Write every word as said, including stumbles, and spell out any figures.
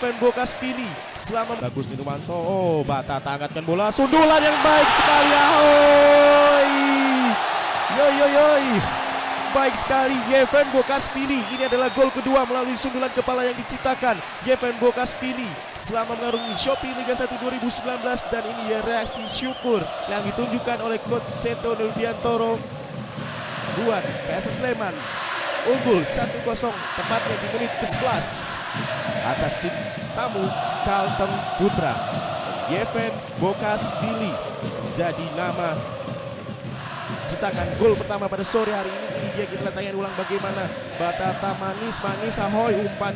Yeven Bokashvili. Selama bagus Minumanto. Oh, Batata angkatkan bola. Sundulan yang baik sekali. Ahoy. Yoi yoi yoi. Baik sekali Yeven Bokashvili. Ini adalah gol kedua melalui sundulan kepala yang diciptakan Yeven Bokashvili selama mengarungi Shopee Liga satu dua ribu sembilan belas. Dan ini ya reaksi syukur yang ditunjukkan oleh Coach Seto Nurdiantoro buat P S S Sleman unggul satu kosong tepatnya di menit ke sebelas atas tim tamu Kalteng Putra. Yeven Bokashvili jadi nama ciptakan gol pertama pada sore hari ini. Ini dia, kita tanya ulang bagaimana Batata manis-manis ahoy umpan